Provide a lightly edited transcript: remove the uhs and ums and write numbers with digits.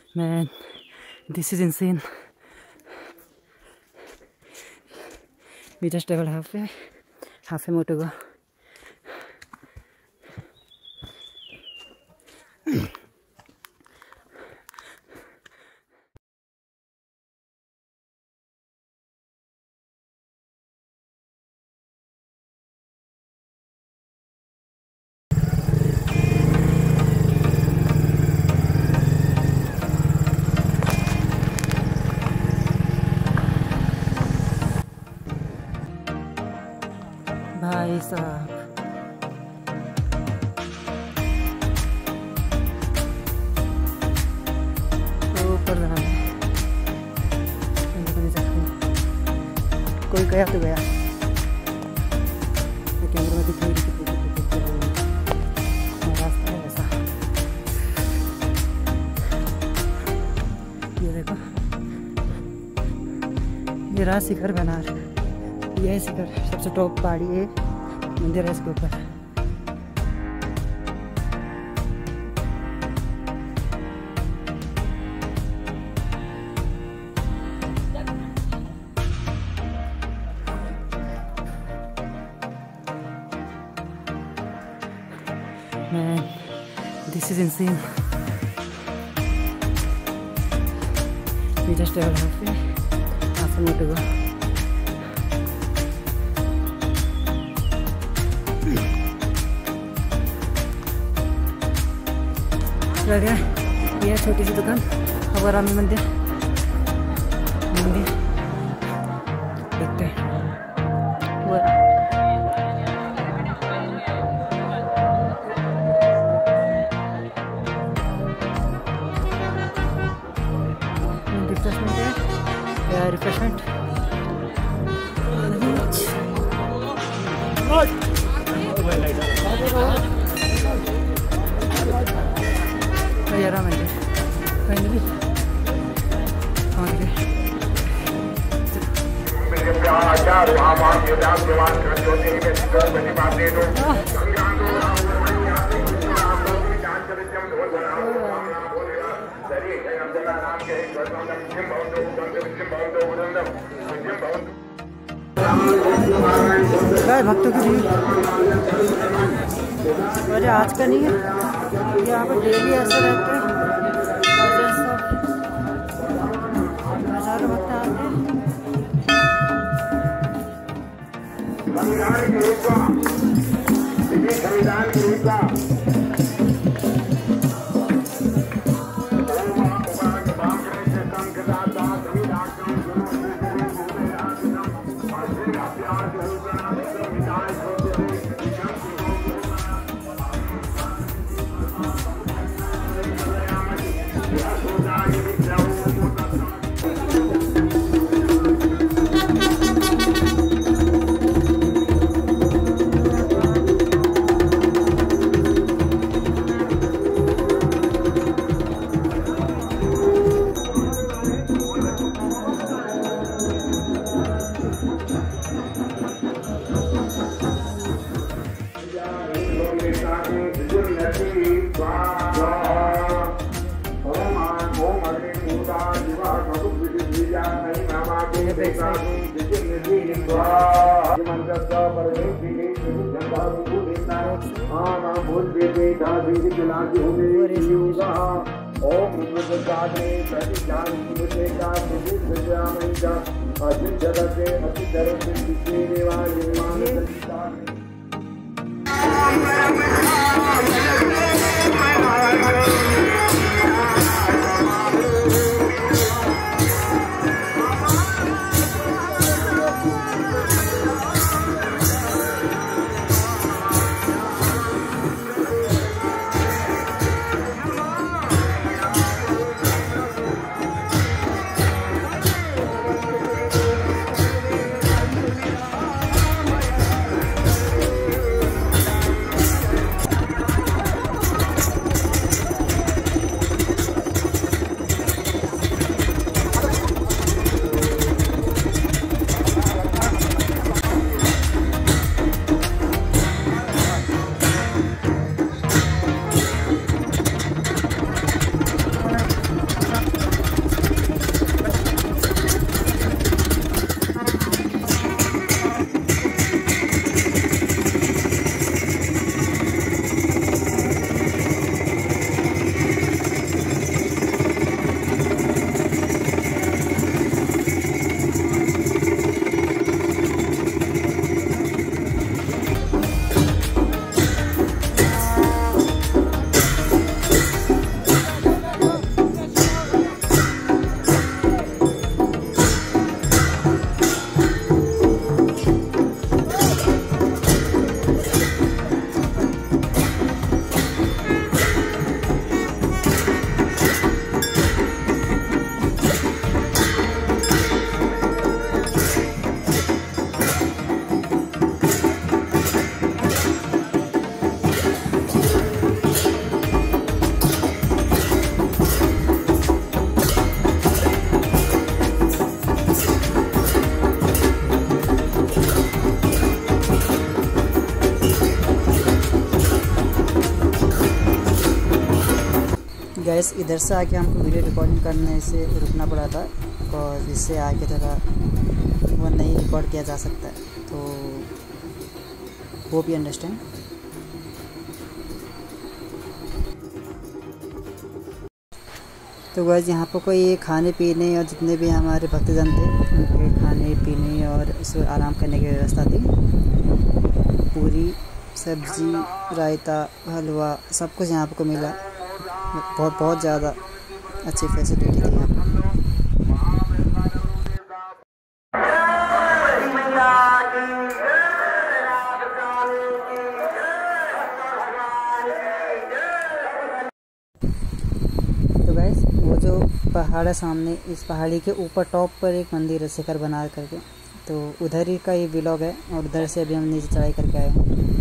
Man, this is insane. We just traveled half a more to go. भाई साहब, ऊपर रहा है, कोई गया तो गया। कैमरा में दिख रही रास्ता है वैसा। ये देखो, ये रहा शिखर बनार। यह शिखर सबसे टॉप पहाड़ी है, मंदिर है इसके ऊपर। Man, this is insane. We just traveled half a more to go. लग रहा है यह छोटी सी दुकान अवरामी मंदिर देखते हैं। रिफ्रेशमेंट है, रिफ्रेशमेंट मंदिर फाइनली पहुँच गए। भक्तों की भीड़, अरे आज का नहीं है, यहाँ पर डेली ऐसा रहता है। हजारों भक्त आते हैं। गैस इधर से आके हमको वीडियो रिकॉर्डिंग करने से रुकना पड़ा था, और इससे आगे थोड़ा वो नहीं रिकॉर्ड किया जा सकता है, तो होप यू अंडरस्टैंड। तो गाइस यहाँ पर कोई खाने पीने और जितने भी हमारे भक्तजन थे उनके खाने पीने और आराम करने की व्यवस्था थी। पूरी सब्जी, रायता, हलवा सब कुछ यहाँ को मिला। बहुत ज़्यादा अच्छी फैसिलिटी थी यहाँ पर। तो गाइस वो जो पहाड़ है सामने, इस पहाड़ी के ऊपर टॉप पर एक मंदिर है शिखर बना करके, तो उधर ही का ये व्लॉग है, और उधर से अभी हम नीचे चढ़ाई करके आए हैं।